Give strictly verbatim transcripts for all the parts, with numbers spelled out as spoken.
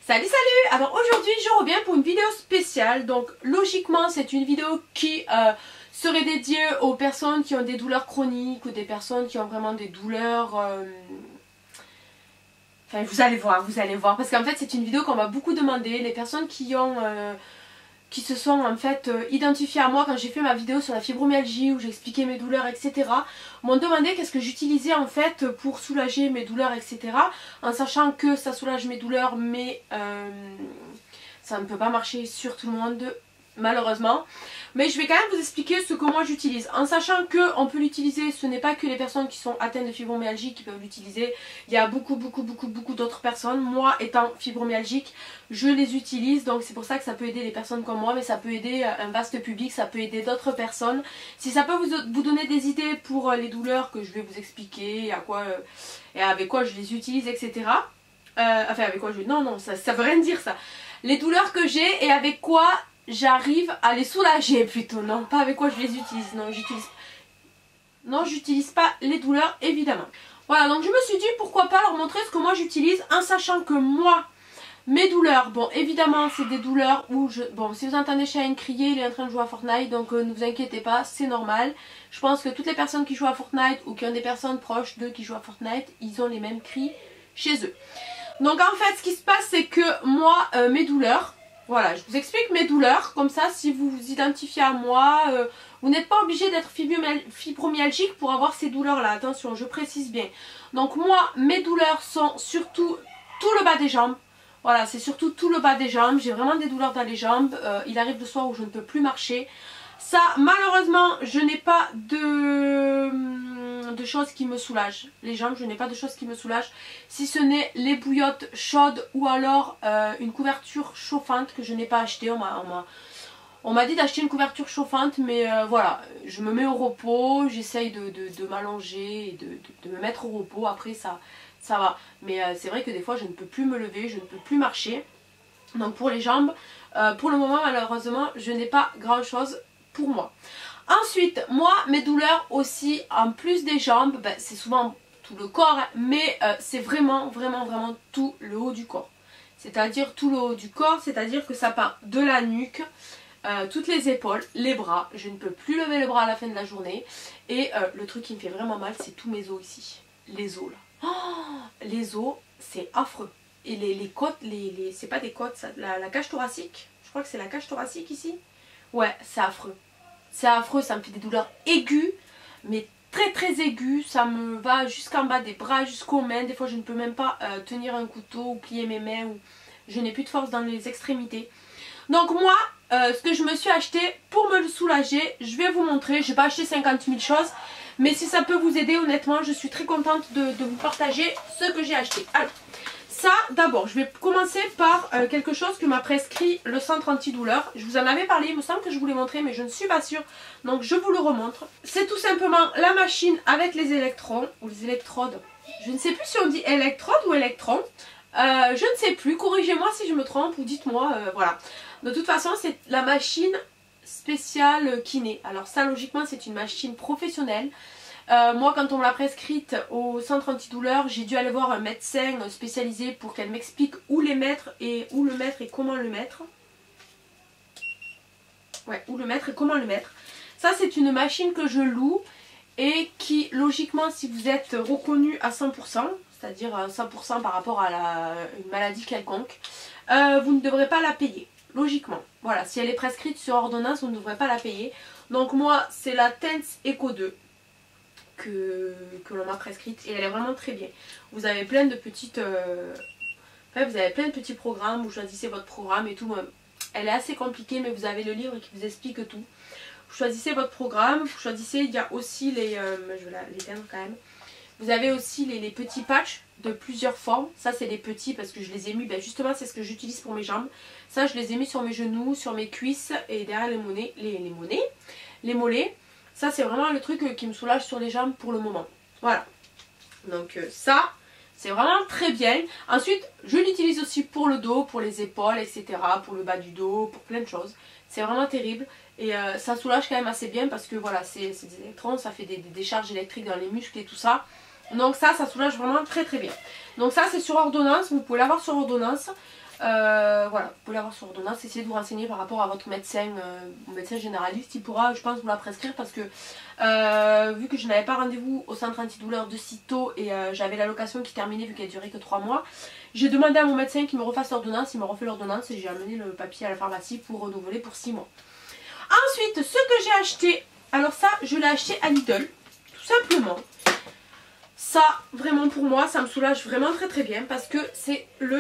Salut salut. Alors aujourd'hui je reviens pour une vidéo spéciale. Donc logiquement c'est une vidéo qui euh, serait dédiée aux personnes qui ont des douleurs chroniques ou des personnes qui ont vraiment des douleurs... Euh... Enfin vous allez voir, vous allez voir. Parce qu'en fait c'est une vidéo qu'on m'a beaucoup demandé. Les personnes qui ont... Euh... qui se sont en fait euh, identifiées à moi quand j'ai fait ma vidéo sur la fibromyalgie où j'expliquais mes douleurs, et cetera m'ont demandé qu'est-ce que j'utilisais en fait pour soulager mes douleurs, et cetera. En sachant que ça soulage mes douleurs mais euh, ça ne peut pas marcher sur tout le monde malheureusement. Mais je vais quand même vous expliquer ce que moi j'utilise. En sachant que on peut l'utiliser, ce n'est pas que les personnes qui sont atteintes de fibromyalgie qui peuvent l'utiliser. Il y a beaucoup beaucoup beaucoup beaucoup d'autres personnes. Moi étant fibromyalgique, je les utilise. Donc c'est pour ça que ça peut aider les personnes comme moi. Mais ça peut aider un vaste public, ça peut aider d'autres personnes. Si ça peut vous, vous donner des idées pour les douleurs que je vais vous expliquer, à quoi, euh, et avec quoi je les utilise, et cetera. Euh, enfin avec quoi je... Non non, ça, ça veut rien dire ça. Les douleurs que j'ai et avec quoi... j'arrive à les soulager plutôt, non pas avec quoi je les utilise, non j'utilise non j'utilise pas les douleurs évidemment. Voilà, donc je me suis dit pourquoi pas leur montrer ce que moi j'utilise en sachant que moi mes douleurs, bon évidemment c'est des douleurs où je, bon si vous entendez Cheyenne crier, il est en train de jouer à Fortnite donc euh, ne vous inquiétez pas, c'est normal. Je pense que toutes les personnes qui jouent à Fortnite ou qui ont des personnes proches d'eux qui jouent à Fortnite, ils ont les mêmes cris chez eux. Donc en fait ce qui se passe c'est que moi euh, mes douleurs, voilà, je vous explique mes douleurs, comme ça si vous vous identifiez à moi, euh, vous n'êtes pas obligé d'être fibromyalgique pour avoir ces douleurs là, attention je précise bien. Donc moi mes douleurs sont surtout tout le bas des jambes, voilà c'est surtout tout le bas des jambes, j'ai vraiment des douleurs dans les jambes, euh, il arrive le soir où je ne peux plus marcher. Ça malheureusement je n'ai pas de, de choses qui me soulagent, les jambes je n'ai pas de choses qui me soulagent, si ce n'est les bouillottes chaudes ou alors euh, une couverture chauffante que je n'ai pas achetée. On m'a on m'a dit d'acheter une couverture chauffante mais euh, voilà, je me mets au repos, j'essaye de, de, de m'allonger et de, de, de me mettre au repos, après ça, ça va. Mais euh, c'est vrai que des fois je ne peux plus me lever, je ne peux plus marcher. Donc pour les jambes, euh, pour le moment malheureusement je n'ai pas grand chose pour moi. Ensuite, moi, mes douleurs aussi, en plus des jambes, ben, c'est souvent tout le corps, mais euh, c'est vraiment, vraiment, vraiment tout le haut du corps. C'est-à-dire tout le haut du corps, c'est-à-dire que ça part de la nuque, euh, toutes les épaules, les bras. Je ne peux plus lever le bras à la fin de la journée. Et euh, le truc qui me fait vraiment mal, c'est tous mes os ici. Les os là. Oh, les os, c'est affreux. Et les, les côtes, les, les, c'est pas des côtes, ça, la, la cage thoracique. Je crois que c'est la cage thoracique ici. Ouais, c'est affreux. C'est affreux, ça me fait des douleurs aiguës, mais très très aiguës. Ça me va jusqu'en bas des bras, jusqu'aux mains. Des fois je ne peux même pas euh, tenir un couteau ou plier mes mains. Ou... je n'ai plus de force dans les extrémités. Donc moi, euh, ce que je me suis acheté pour me le soulager, je vais vous montrer. Je n'ai pas acheté cinquante mille choses, mais si ça peut vous aider, honnêtement, je suis très contente de, de vous partager ce que j'ai acheté. Alors, ça d'abord, je vais commencer par euh, quelque chose que m'a prescrit le centre antidouleur. Je vous en avais parlé, il me semble que je vous l'ai montré mais je ne suis pas sûre. Donc je vous le remontre. C'est tout simplement la machine avec les électrons, ou les électrodes. Je ne sais plus si on dit électrode ou électron. Euh, je ne sais plus, corrigez-moi si je me trompe ou dites-moi, euh, voilà. De toute façon c'est la machine spéciale kiné. Alors ça logiquement c'est une machine professionnelle. Euh, moi quand on me l'a prescrite au centre antidouleur, j'ai dû aller voir un médecin spécialisé pour qu'elle m'explique où les mettre et où le mettre et comment le mettre. Ouais, où le mettre et comment le mettre. Ça c'est une machine que je loue et qui logiquement si vous êtes reconnu à cent pour cent, c'est-à-dire à cent pour cent par rapport à la, une maladie quelconque, euh, vous ne devrez pas la payer. Logiquement, voilà, si elle est prescrite sur ordonnance, vous ne devrez pas la payer. Donc moi c'est la Tense Eco deux. que, que l'on m'a prescrite et elle est vraiment très bien. Vous avez plein de petites euh... enfin, vous avez plein de petits programmes, vous choisissez votre programme et tout. Elle est assez compliquée mais vous avez le livre qui vous explique tout. Vous choisissez votre programme, vous choisissez, il y a aussi les euh... je vais l'éteindre quand même. Vous avez aussi les, les petits patchs de plusieurs formes. Ça c'est les petits parce que je les ai mis, ben justement c'est ce que j'utilise pour mes jambes. Ça je les ai mis sur mes genoux, sur mes cuisses et derrière les mollets, les, les mollets, les mollets. Ça c'est vraiment le truc qui me soulage sur les jambes pour le moment. Voilà. Donc euh, ça c'est vraiment très bien. Ensuite je l'utilise aussi pour le dos, pour les épaules, et cetera. Pour le bas du dos, pour plein de choses. C'est vraiment terrible. Et euh, ça soulage quand même assez bien parce que voilà, c'est des électrons, ça fait des, des décharges électriques dans les muscles et tout ça. Donc ça, ça soulage vraiment très très bien. Donc ça c'est sur ordonnance, vous pouvez l'avoir sur ordonnance. Euh, voilà, vous pouvez l'avoir sur ordonnance. Essayez de vous renseigner par rapport à votre médecin, euh, médecin généraliste. Il pourra, je pense, vous la prescrire parce que euh, vu que je n'avais pas rendez-vous au centre antidouleur de sitôt et euh, j'avais l'allocation qui terminait vu qu'elle durait que trois mois, j'ai demandé à mon médecin qu'il me refasse l'ordonnance. Il m'a refait l'ordonnance et j'ai amené le papier à la pharmacie pour renouveler pour six mois. Ensuite, ce que j'ai acheté, alors ça, je l'ai acheté à Lidl, tout simplement. Ça, vraiment pour moi, ça me soulage vraiment très très bien parce que c'est le...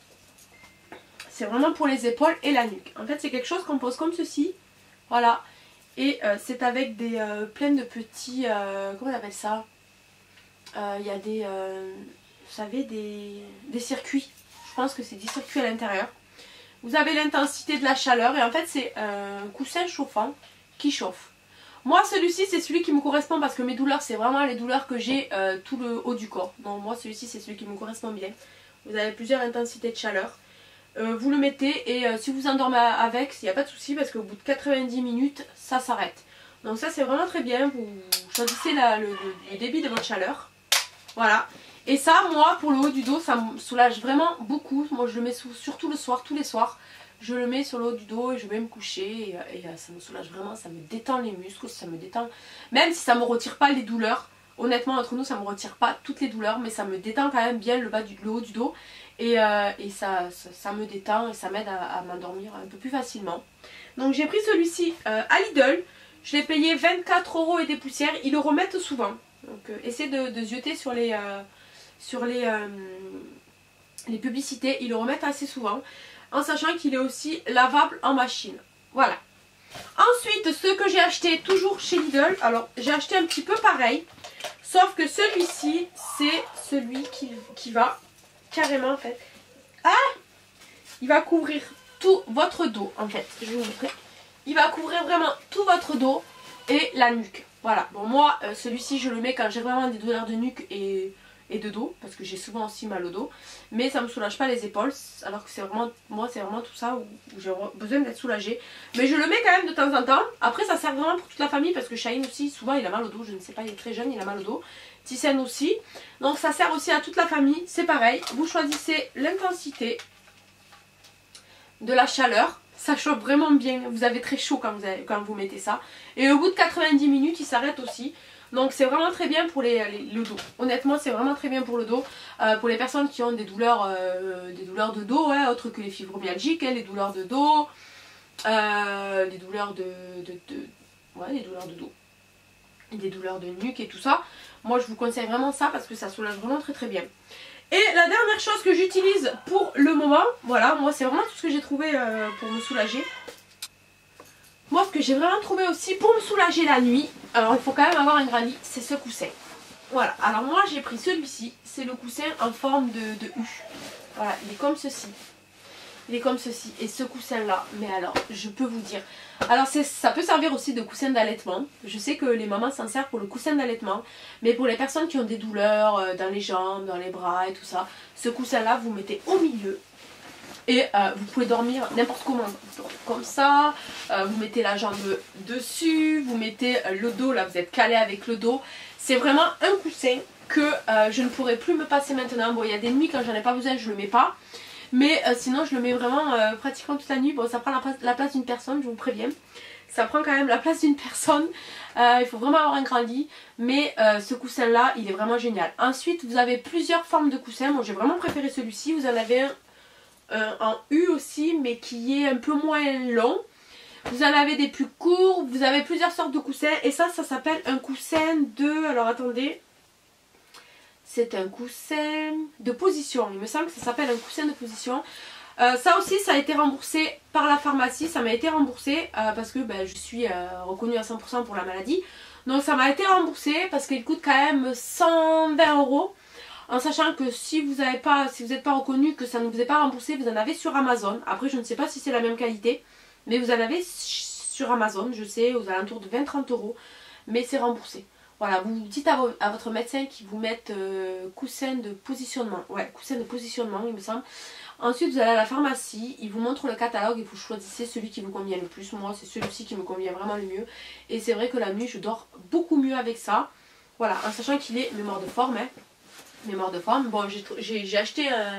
C'est vraiment pour les épaules et la nuque. En fait, c'est quelque chose qu'on pose comme ceci. Voilà. Et euh, c'est avec des euh, plein de petits... Euh, comment on appelle ça? Il euh, y a des... Euh, vous savez, des, des circuits. Je pense que c'est des circuits à l'intérieur. Vous avez l'intensité de la chaleur. Et en fait, c'est un coussin chauffant qui chauffe. Moi, celui-ci, c'est celui qui me correspond parce que mes douleurs, c'est vraiment les douleurs que j'ai euh, tout le haut du corps. Donc moi, celui-ci, c'est celui qui me correspond bien. Vous avez plusieurs intensités de chaleur. Euh, vous le mettez et euh, si vous endormez avec, il n'y a pas de souci parce qu'au bout de quatre-vingt-dix minutes, ça s'arrête. Donc ça, c'est vraiment très bien. Vous choisissez la, le, le, le débit de votre chaleur. Voilà. Et ça, moi, pour le haut du dos, ça me soulage vraiment beaucoup. Moi, je le mets sous, surtout le soir, tous les soirs. Je le mets sur le haut du dos et je vais me coucher. Et, et ça me soulage vraiment, ça me détend les muscles, ça me détend. Même si ça ne me retire pas les douleurs. Honnêtement, entre nous, ça ne me retire pas toutes les douleurs. Mais ça me détend quand même bien le, bas du, le haut du dos. Et, euh, et ça, ça, ça me détend et ça m'aide à, à m'endormir un peu plus facilement. Donc j'ai pris celui-ci euh, à Lidl. Je l'ai payé vingt-quatre euros et des poussières. Ils le remettent souvent. Donc euh, essayez de, de zioter sur les, euh, sur les, euh, les publicités. Ils le remettent assez souvent. En sachant qu'il est aussi lavable en machine. Voilà. Ensuite, ce que j'ai acheté toujours chez Lidl. Alors j'ai acheté un petit peu pareil. Sauf que celui-ci, c'est celui qui, qui va... carrément en fait. Ah, il va couvrir tout votre dos en fait. Je vais vous montrer. Il va couvrir vraiment tout votre dos et la nuque. Voilà. Bon moi euh, celui-ci je le mets quand j'ai vraiment des douleurs de nuque et, et de dos. Parce que j'ai souvent aussi mal au dos. Mais ça me soulage pas les épaules. Alors que c'est vraiment, moi c'est vraiment tout ça où, où j'ai besoin d'être soulagée. Mais je le mets quand même de temps en temps. Après ça sert vraiment pour toute la famille. Parce que Shaheen aussi souvent il a mal au dos. Je ne sais pas, il est très jeune, il a mal au dos. Tissène aussi. Donc ça sert aussi à toute la famille. C'est pareil. Vous choisissez l'intensité de la chaleur. Ça chauffe vraiment bien. Vous avez très chaud quand vous, avez, quand vous mettez ça. Et au bout de quatre-vingt-dix minutes, il s'arrête aussi. Donc c'est vraiment très bien pour les, les, le dos. Honnêtement, c'est vraiment très bien pour le dos. Euh, pour les personnes qui ont des douleurs, euh, des douleurs de dos, ouais, autres que les fibromyalgiques, hein, les douleurs de dos, euh, les douleurs de, de, de... Ouais, les douleurs de dos. Des douleurs de nuque et tout ça. Moi je vous conseille vraiment ça parce que ça soulage vraiment très très bien. Et la dernière chose que j'utilise pour le moment, voilà, moi c'est vraiment tout ce que j'ai trouvé euh, pour me soulager. Moi ce que j'ai vraiment trouvé aussi pour me soulager la nuit, alors il faut quand même avoir un grand lit, c'est ce coussin. Voilà, alors moi j'ai pris celui-ci, c'est le coussin en forme de, de U. Voilà, il est comme ceci. Il est comme ceci. Et ce coussin là, mais alors je peux vous dire, alors ça peut servir aussi de coussin d'allaitement. Je sais que les mamans s'en servent pour le coussin d'allaitement. Mais pour les personnes qui ont des douleurs euh, dans les jambes, dans les bras et tout ça, ce coussin là vous mettez au milieu. Et euh, vous pouvez dormir n'importe comment. Comme ça, euh, vous mettez la jambe dessus, vous mettez euh, le dos, là vous êtes calé avec le dos. C'est vraiment un coussin que euh, je ne pourrais plus me passer maintenant. Bon, il y a des nuits quand j'en ai pas besoin, je le mets pas. Mais euh, sinon je le mets vraiment euh, pratiquement toute la nuit. Bon ça prend la, la place d'une personne, je vous préviens. Ça prend quand même la place d'une personne. Euh, il faut vraiment avoir un grand lit. Mais euh, ce coussin là il est vraiment génial. Ensuite vous avez plusieurs formes de coussins. Moi j'ai vraiment préféré celui-ci. Vous en avez un euh, en U aussi mais qui est un peu moins long. Vous en avez des plus courts. Vous avez plusieurs sortes de coussins. Et ça ça s'appelle un coussin de... Alors attendez... C'est un coussin de position. Il me semble que ça s'appelle un coussin de position. Euh, ça aussi, ça a été remboursé par la pharmacie. Ça m'a été remboursé euh, parce que ben, je suis euh, reconnue à cent pour cent pour la maladie. Donc ça m'a été remboursé parce qu'il coûte quand même cent vingt euros. En sachant que si vous n'avez pas, si vous n'êtes pas reconnu, que ça ne vous est pas remboursé, vous en avez sur Amazon. Après, je ne sais pas si c'est la même qualité. Mais vous en avez sur Amazon, je sais, aux alentours de vingt à trente euros. Mais c'est remboursé. Voilà, vous dites à, vo à votre médecin qu'il vous mette euh, coussin de positionnement. Ouais, coussin de positionnement, il me semble. Ensuite, vous allez à la pharmacie, il vous montre le catalogue et vous choisissez celui qui vous convient le plus. Moi, c'est celui-ci qui me convient vraiment le mieux. Et c'est vrai que la nuit, je dors beaucoup mieux avec ça. Voilà, en sachant qu'il est mémoire de forme. Hein. Mémoire de forme. Bon, j'ai acheté un,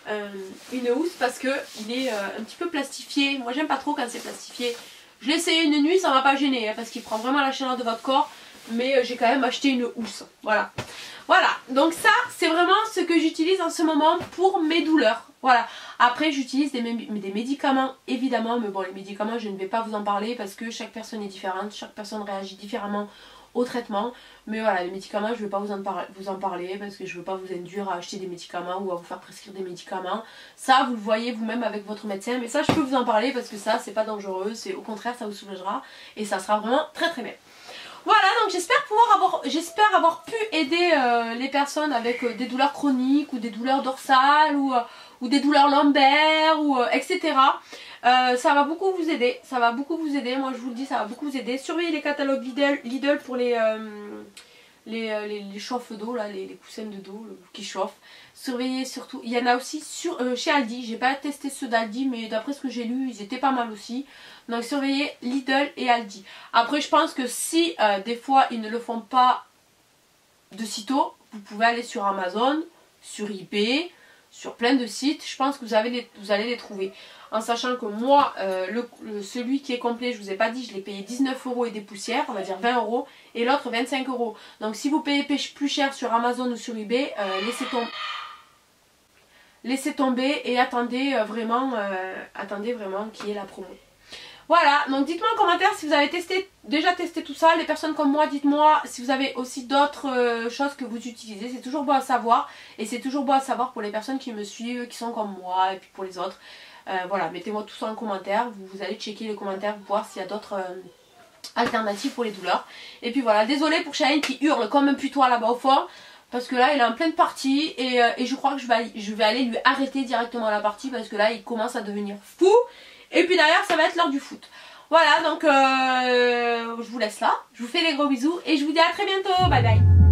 euh, une housse parce que il est euh, un petit peu plastifié. Moi j'aime pas trop quand c'est plastifié. Je l'ai essayé une nuit, ça m'a pas gêné hein, parce qu'il prend vraiment la chaleur de votre corps. Mais euh, j'ai quand même acheté une housse. Voilà. Voilà. Donc ça c'est vraiment ce que j'utilise en ce moment pour mes douleurs. Voilà. Après j'utilise des, des médicaments évidemment. Mais bon, les médicaments je ne vais pas vous en parler parce que chaque personne est différente. Chaque personne réagit différemment au traitement. Mais voilà, les médicaments je ne vais pas vous en, vous en parler parce que je ne veux pas vous induire à acheter des médicaments ou à vous faire prescrire des médicaments. Ça vous le voyez vous-même avec votre médecin. Mais ça je peux vous en parler parce que ça c'est pas dangereux. C'est au contraire ça vous soulagera. Et ça sera vraiment très très bien. Voilà, donc j'espère pouvoir avoir, j'espère avoir pu aider euh, les personnes avec euh, des douleurs chroniques ou des douleurs dorsales ou, euh, ou des douleurs lombaires ou euh, et cetera. Euh, ça va beaucoup vous aider, ça va beaucoup vous aider, moi je vous le dis, ça va beaucoup vous aider. Surveillez les catalogues Lidl, Lidl pour les, euh, les, les, les chauffes d'eau, là, les, les coussins de dos qui chauffent. Surveillez surtout, il y en a aussi sur, euh, chez Aldi, j'ai pas testé ceux d'Aldi mais d'après ce que j'ai lu ils étaient pas mal aussi. Donc surveillez Lidl et Aldi. Après je pense que si euh, des fois ils ne le font pas de sitôt, vous pouvez aller sur Amazon, sur eBay, sur plein de sites, je pense que vous, avez les, vous allez les trouver. En sachant que moi, euh, le, le, celui qui est complet, je vous ai pas dit, je l'ai payé dix-neuf euros et des poussières, on va dire vingt euros, et l'autre vingt-cinq euros. Donc si vous payez plus cher sur Amazon ou sur eBay, euh, laissez tomber. Laissez tomber et attendez euh, vraiment, euh, attendez vraiment qu'il y ait la promo. Voilà, donc dites-moi en commentaire si vous avez testé, déjà testé tout ça. Les personnes comme moi, dites-moi si vous avez aussi d'autres euh, choses que vous utilisez. C'est toujours bon à savoir. Et c'est toujours bon à savoir pour les personnes qui me suivent, qui sont comme moi, et puis pour les autres. Euh, voilà, mettez-moi tout ça en commentaire. Vous, vous allez checker les commentaires pour voir s'il y a d'autres euh, alternatives pour les douleurs. Et puis voilà, désolée pour Shane qui hurle comme un putois là-bas au fond. Parce que là il est en pleine partie et, euh, et je crois que je vais, je vais aller lui arrêter directement la partie parce que là il commence à devenir fou. Et puis derrière ça va être l'heure du foot. Voilà donc euh, je vous laisse là. Je vous fais des gros bisous et je vous dis à très bientôt. Bye bye.